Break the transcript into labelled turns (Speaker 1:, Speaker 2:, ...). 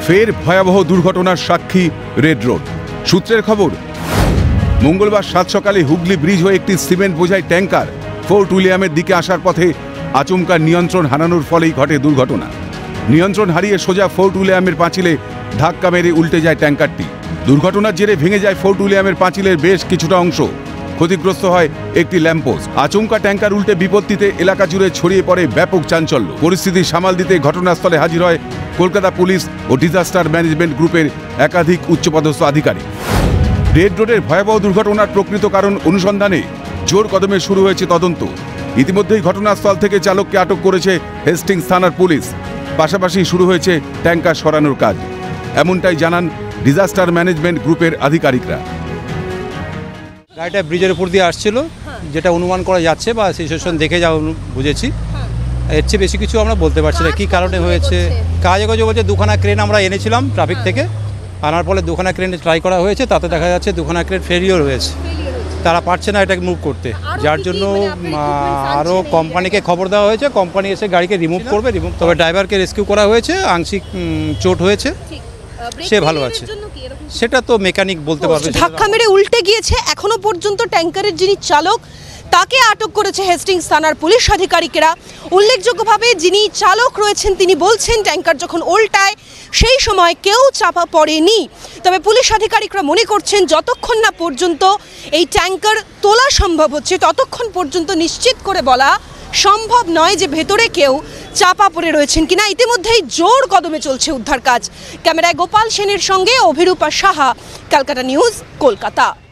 Speaker 1: ফের ভয়াবহ দুর্ঘটনার সাক্ষী রেড রোড। সূত্রের খবর, মঙ্গলবার সাত সকালে হুগলি ব্রিজ হয়ে একটি সিমেন্ট বোঝাই ট্যাঙ্কার ফোর্ট উইলিয়ামের দিকে আসার পথে আচমকা নিয়ন্ত্রণ হারানোর ফলেই ঘটে দুর্ঘটনা। নিয়ন্ত্রণ হারিয়ে সোজা ফোর্ট উইলিয়ামের পাঁচিলে ধাক্কা মেরে উল্টে যায় ট্যাঙ্কারটি। দুর্ঘটনার জেরে ভেঙে যায় ফোর্ট উইলিয়ামের পাঁচিলের বেশ কিছুটা অংশ, ক্ষতিগ্রস্ত হয় একটি ল্যাম্পপোস্ট। আচমকা ট্যাঙ্কার উল্টে বিপত্তিতে এলাকা জুড়ে ছড়িয়ে পড়ে ব্যাপক চাঞ্চল্য। পরিস্থিতি সামাল দিতে ঘটনাস্থলে হাজির হয় কলকাতা পুলিশ ও ডিজাস্টার ম্যানেজমেন্ট গ্রুপের একাধিক উচ্চপদস্থ আধিকারিক। রেড রোডের ভয়াবহ দুর্ঘটনার প্রকৃত কারণ অনুসন্ধানে জোর কদমে শুরু হয়েছে তদন্ত। ইতিমধ্যেই ঘটনাস্থল থেকে চালককে আটক করেছে হেস্টিংস থানার পুলিশ। পাশাপাশি শুরু হয়েছে ট্যাঙ্কার সরানোর কাজ, এমনটাই জানান ডিজাস্টার ম্যানেজমেন্ট গ্রুপের আধিকারিকরা।
Speaker 2: গাড়িটা ব্রিজের উপর দিয়ে আসছিল, যেটা অনুমান করা যাচ্ছে বা সিচুয়েশন দেখে যা বুঝেছি। এর চেয়ে বেশি কিছু আমরা বলতে পারছি না কী কারণে হয়েছে। কাজে বলছে দুখানা ক্রেন আমরা এনেছিলাম ট্রাফিক থেকে, আনার ফলে দুখানা ক্রেন ট্রাই করা হয়েছে, তাতে দেখা যাচ্ছে দুখানা ক্রেন ফেলিওর হয়েছে, তারা পারছে না এটাকে মুভ করতে। যার জন্য আরও কোম্পানিকে খবর দেওয়া হয়েছে, কোম্পানি এসে গাড়িকে রিমুভ করবে। তবে ড্রাইভারকে রেস্কিউ করা হয়েছে, আংশিক চোট হয়েছে, সে ভালো আছে। সেটা তো মেকানিক বলতে পারবে।
Speaker 3: ধাক্কা মেরে উল্টে গিয়েছে। এখনো পর্যন্ত ট্যাঙ্কারের যিনি চালক তাকে আটক করেছে হেস্টিংস থানার পুলিশ আধিকারিকেরা। উল্লেখযোগ্যভাবে যিনি চালক রয়েছেন তিনি বলছেন ট্যাঙ্কার যখন উল্টায় সেই সময় কেউ চাপা পড়েনি। তবে পুলিশ আধিকারিকরা মনে করছেন যতক্ষণ না পর্যন্ত এই ট্যাঙ্কার তোলা সম্ভব হচ্ছে ততক্ষণ পর্যন্ত নিশ্চিত করে বলা সম্ভব নয় যে ভেতরে কেউ চাপা পড়ে রয়েছেন কিনা। ইতিমধ্যেই জোর কদমে চলছে উদ্ধার কাজ। ক্যামেরায় গোপাল সেনের সঙ্গে অভিরূপা সাহা, ক্যালকাটা নিউজ, কলকাতা।